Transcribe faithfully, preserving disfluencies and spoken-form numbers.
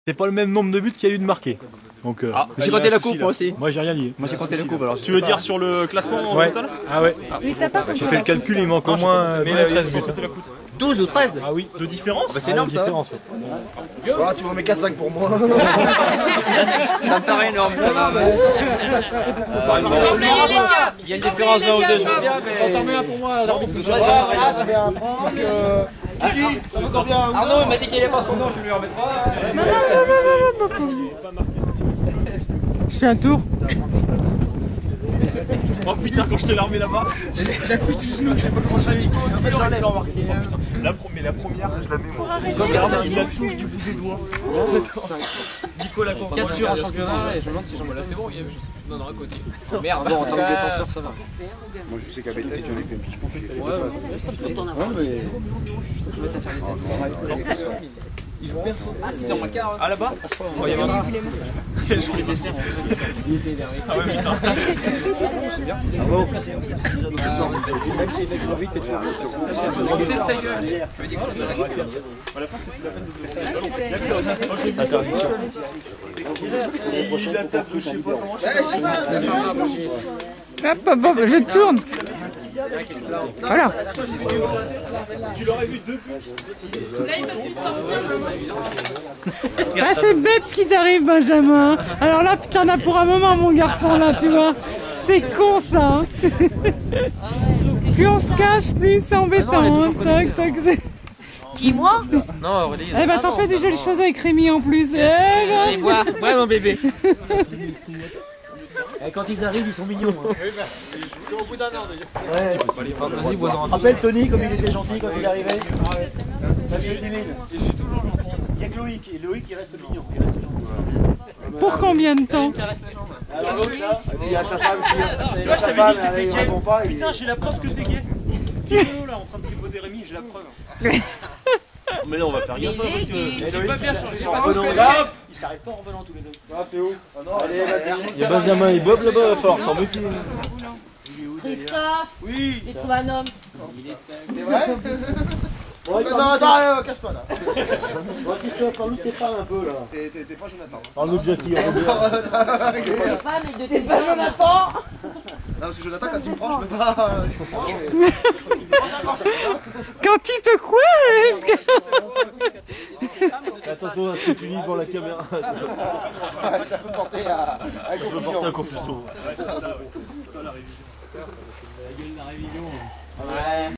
C'est pas le même nombre de buts qu'il y a eu de marqués. Donc, euh, ah, j'ai compté la coupe moi aussi. Moi j'ai rien dit. Moi j'ai compté la coupe alors. Tu veux dire sur le classement ouais. total? Ah ouais. Ah. J'ai fait le calcul, il manque au moins treize buts. douze ou treize? Ah oui, de différence? Bah c'est énorme ça. Ah, tu m'en mets quatre cinq pour moi. Ça me paraît énorme quand même. Il y a une différence d'un ou deux, je veux bien, mais. T'en mets un pour moi, l'arbitre. Voilà, t'as mis un Franck. Kiki, ça me sent bien. Arnaud, il m'a dit qu'il n'avait pas son nom, je lui remettrai. Je fais un tour. Oh putain, quand je te l'ai remis là-bas. La touche du genou que j'ai pas commencé à lui. En fait, j'en ai remarqué. La, mais la première, je la mets moi. Quand je regarde la touche du bout des doigts. Nicolas Courtois. quatre sur un championnat et je me demande si j'en vois là, c'est bon, il y a juste. Non, non, à côté. Merde, bon, en tant que défenseur, ça va. Moi, je sais qu'à Béthel, j'en ai fait un pitch pour piquer. Ouais, ouais, je vais te faire des têtes. Il joue perso. Ah, c'est en quart. Ah là-bas? Il y avait un je voulais tester. Il était énervé. Ah ouais, putain. Même si c'est trop vite, tu vois. Peut-être ta gueule. Interdiction. Il a tapé, je sais pas comment. Eh, c'est pas, c'est du Hop, hop, hop, je tourne. Voilà. Tu l'aurais vu deux Ah, c'est bête ce qui t'arrive, Benjamin. Alors là, t'en as pour un moment, mon garçon, là, tu vois. C'est con, ça. Hein. Plus on se cache, plus c'est embêtant. Hein. Tac, tac. Qui, moi? Non, Aurélie. Eh ben, t'en fais des jolies choses avec Rémi en plus. Eh, Allez, bois, bois mon bébé. Et quand ils arrivent, ils sont mignons. au bout d'un an déjà. Ouais. Rappelle Tony comme il était gentil quand il est arrivé. Ça je suis timide. Je suis toujours gentil. Il y a que Loïc, et Loïc il reste mignon. Il reste gentil. pour combien de temps? Alors l'autre là, il y a sa femme qui. Tu vois, je t'avais dit que t'étais gay. Putain, j'ai la preuve que t'es gay. Philo là en train de tripoter Rémi, j'ai la preuve. Mais là on va faire gaffe parce que. J'ai pas bien changé. Ils s'arrêtent pas en revenant tous les deux. Ah, t'es où? Allez, vas-y. Il y a Benjamin et Bob là-bas, fort, sans méfier. Christophe, Oui. j'ai trouvé un homme. C'est vrai? Bon, non, attends, cache-toi là. Bon, Christophe, parle-nous de tes femmes un peu là. T'es pas Jonathan. Parle-nous de Jackie. Les femmes et de tes pas Jonathan. Non, parce que Jonathan, quand il me prend, je peux pas. Quand il te croit. Attention à ce que tu dis pour la caméra. Ça peut porter à, à confusion. Ça peut porter à confusion. Ouais, c'est ça, oui. La gueule de la révision. Ouais.